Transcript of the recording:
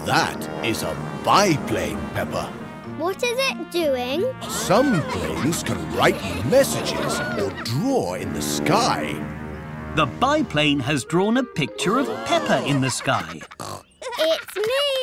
That is a biplane, Peppa. What is it doing? Some planes can write messages or draw in the sky. The biplane has drawn a picture of Peppa in the sky. It's me!